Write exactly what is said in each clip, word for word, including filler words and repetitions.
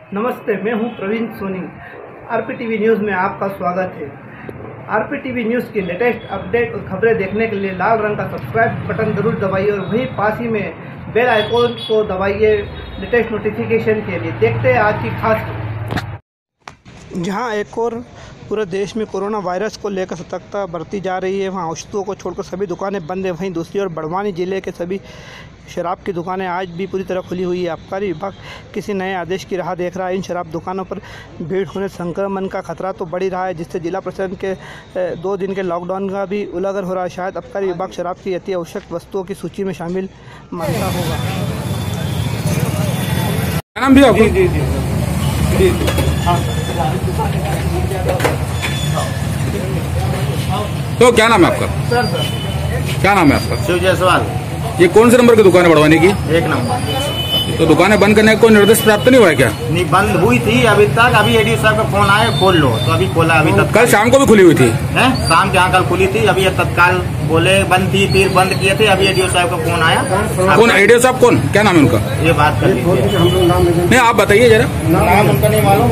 नमस्ते, मैं हूं प्रवीण सोनी। आरपीटीवी न्यूज़ में आपका स्वागत है। आरपीटीवी न्यूज़ की लेटेस्ट अपडेट और खबरें देखने के लिए लाल रंग का सब्सक्राइब बटन जरूर दबाइए और वहीं पास ही में बेल आइकॉन को दबाइए लेटेस्ट नोटिफिकेशन के लिए। देखते हैं आज की खास खबर। जहां एक और पूरे देश में कोरोना वायरस को लेकर सतर्कता बरती जा रही है, वहां औषधियों को छोड़कर सभी दुकानें बंद हैं। वहीं दूसरी ओर बड़वानी जिले के सभी शराब की दुकानें आज भी पूरी तरह खुली हुई है। आबकारी विभाग किसी नए आदेश की राह देख रहा है। इन शराब दुकानों पर भीड़ होने संक्रमण का खतरा तो बढ़ ही रहा है, जिससे जिला प्रशासन के दो दिन के लॉकडाउन का भी उल्लंघन हो रहा है। शायद आबकारी विभाग शराब की अति आवश्यक वस्तुओं की सूची में शामिल मानता होगा। नाम भी आपको? जी जी जी हाँ। तो क्या नाम है आपका? सर सर क्या नाम है आपका? शिव जायसवाल। ये कौन से नंबर की दुकान है बढ़वाने की? एक नंबर। तो दुकानें बंद करने का कोई निर्देश प्राप्त नहीं हुआ है क्या? नहीं, बंद हुई थी अभी तक। अभी एडीओ साहब का फोन आया खोल लो, तो अभी खोला। अभी तक कल शाम को भी खुली हुई थी है, शाम के यहाँ कल खुली थी। अभी ये तत्काल बोले बंद थी, फिर बंद किए थे। अभी एडीओ साहब का फोन आया। कौन एडीओ साहब? कौन, क्या नाम है उनका? ये बात कर लीजिए। नहीं, आप बताइए जरा। नाम उनका नहीं मालूम।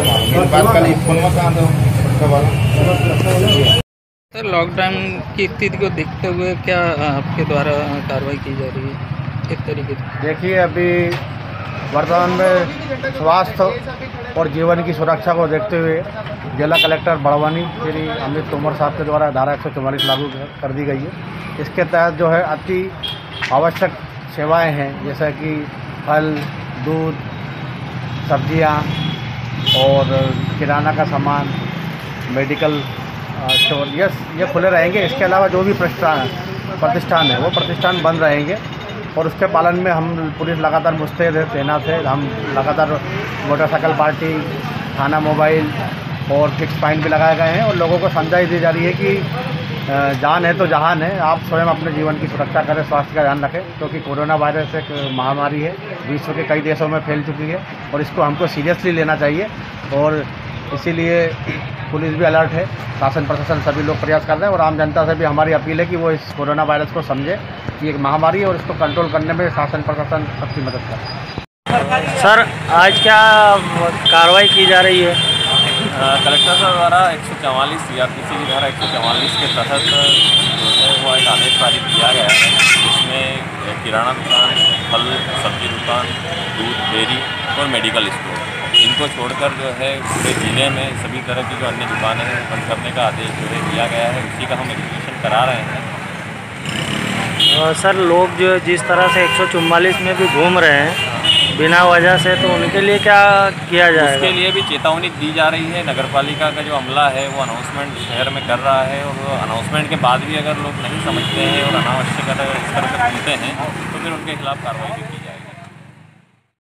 सर, लॉकडाउन की स्थिति को देखते हुए क्या आपके द्वारा कार्रवाई की जा रही है किस तरीके से? देखिए, अभी वर्तमान में स्वास्थ्य और जीवन की सुरक्षा को देखते हुए जिला कलेक्टर बड़वानी श्री अमित तोमर साहब के द्वारा धारा एक सौ चौवालीस लागू कर दी गई है। इसके तहत जो है अति आवश्यक सेवाएं हैं, जैसा कि फल, दूध, सब्जियां और किराना का सामान, मेडिकल स्टोर, ये ये खुले रहेंगे। इसके अलावा जो भी प्रतिष्ठान प्रतिष्ठान है वो प्रतिष्ठान बंद रहेंगे और उसके पालन में हम पुलिस लगातार मुस्तैद है, तैनात है। हम लगातार मोटरसाइकिल पार्टी, थाना मोबाइल और फिक्स पॉइंट भी लगाए गए हैं और लोगों को समझाई दी जा रही है कि जान है तो जहान है। आप स्वयं अपने जीवन की सुरक्षा करें, स्वास्थ्य का ध्यान रखें, क्योंकि कोरोना वायरस एक महामारी है, विश्व के कई देशों में फैल चुकी है और इसको हमको सीरियसली लेना चाहिए। और इसीलिए पुलिस भी अलर्ट है, शासन प्रशासन सभी लोग प्रयास कर रहे हैं और आम जनता से भी हमारी अपील है कि वो इस कोरोना वायरस को समझे कि एक महामारी है और इसको कंट्रोल करने में शासन प्रशासन सबकी मदद करे। सर, आज क्या कार्रवाई की जा रही है? कलेक्टर साहब द्वारा एक सौ चवालीस सीआरपीसी की धारा एक सौ चवालीस के तहत जो है वो एक आदेश पारित किया गया है, जिसमें किराना दुकान, फल सब्जी दुकान, दूध, डेयरी और मेडिकल स्टोर, इनको छोड़कर जो है पूरे ज़िले में सभी तरह की जो अन्य दुकानें हैं बंद करने का आदेश जो है दिया गया है। उसी का हम एग्जीक्यूशन करा रहे हैं। आ, सर, लोग जो जिस तरह से एक सौ चौवालीस में भी घूम रहे हैं बिना वजह से, तो उनके लिए क्या किया जाएगा? उसके लिए भी चेतावनी दी जा रही है। नगर पालिका का जो अमला है वो अनाउंसमेंट शहर में कर रहा है और अनाउंसमेंट के बाद भी अगर लोग नहीं समझते हैं और अनावश्यक अगर इस तरह से घूमते हैं तो फिर उनके खिलाफ कार्रवाई भी की